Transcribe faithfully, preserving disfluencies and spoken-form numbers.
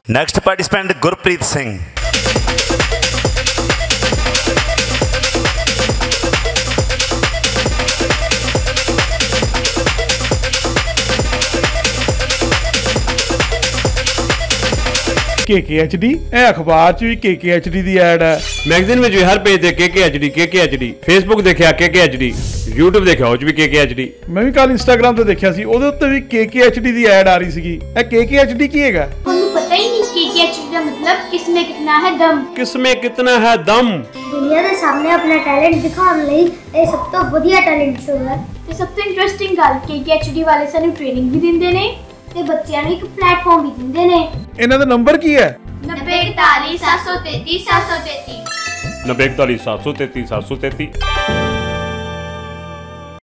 Next participant Gurpreet Singh. K K H D ਇਹ ਅਖਬਾਰ ਚ ਵੀ K K H D ਦੀ ਐਡ ਹੈ, ਮੈਗਜ਼ੀਨ ਵਿੱਚ ਵੀ ਹਰ ਪੇਜ ਤੇ K K H D K K H D, Facebook ਦੇਖਿਆ K K H D, YouTube ਦੇਖਿਆ ਉਹ ਚ ਵੀ K K H D। ਮੈਂ ਵੀ ਕੱਲ ਇੰਸਟਾਗ੍ਰਾਮ ਤੇ ਦੇਖਿਆ ਸੀ, ਉਹਦੇ ਉੱਤੇ ਵੀ K K H D ਦੀ ਐਡ ਆ ਰਹੀ ਸੀਗੀ। ਇਹ K K H D ਕੀ ਹੈਗਾ? ਤੁਹਾਨੂੰ ਪਤਾ ਹੀ ਨਹੀਂ K K H D ਦਾ ਮਤਲਬ ਕਿਸਮੇ ਕਿਤਨਾ ਹੈ ਦਮ। ਕਿਸਮੇ ਕਿਤਨਾ ਹੈ ਦਮ। ਦੁਨੀਆ ਦੇ ਸਾਹਮਣੇ ਆਪਣਾ ਟੈਲੈਂਟ ਦਿਖਾਉਣ ਲਈ ਇਹ ਸਭ ਤੋਂ ਵਧੀਆ ਟੈਲੈਂਟ ਸ਼ੋ ਹੈ ਤੇ ਸਭ ਤੋਂ ਇੰਟਰਸਟਿੰਗ ਗੱਲ K K H D ਵਾਲੇ ਸਾਨੂੰ ਟ੍ਰੇਨਿੰਗ ਵੀ ਦਿੰਦੇ ਨੇ ਤੇ ਬੱਚਿਆਂ ਨੂੰ ਇੱਕ ਪਲੇਟਫਾਰਮ ਵੀ ਦਿੰਦੇ ਨੇ। ਇਹਨਾਂ ਦਾ ਨੰਬਰ ਕੀ ਹੈ? ਨੱਬੇ ਇਕਤਾਲੀ ਸੱਤ ਸੌ ਤੇਤੀ ਸੱਤ ਸੌ ਤੇਤੀ। ਨੱਬੇ ਇਕਤਾਲੀ ਸੱਤ ਸੌ ਤੇਤੀ ਸੱਤ ਸੌ ਤੇਤੀ।